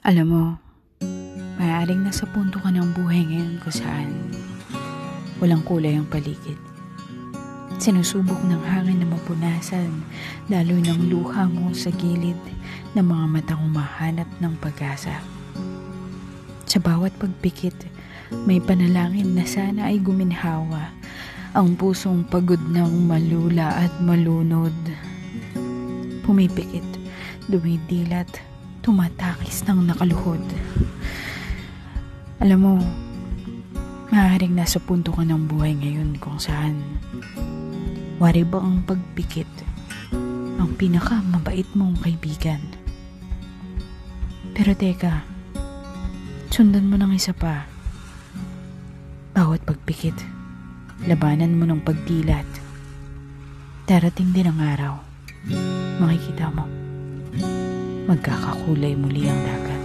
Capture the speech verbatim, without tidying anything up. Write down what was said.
Alam mo, maaaring nasa punto ka ng buhay ngayon kung saan walang kulay ang paligid. Sinusubok ng hangin na mapunasan, lalo ng luha mo sa gilid ng mga matang humahanap ng pag-asa. Sa bawat pagpikit, may panalangin na sana ay guminhawa, ang pusong pagod ng malula at malunod. Pumipikit, dumidilat, tumatakis ng nakaluhod. Alam mo, maaaring nasa punto ka ng buhay ngayon kung saan wari ba ang pagpikit ang pinakamabait mong kaibigan. Pero teka, sundan mo ng isa pa. Bawat pagpikit, labanan mo ng pagdilat. Darating din ang araw, makikita mo, magkakakulay muli ang dagat.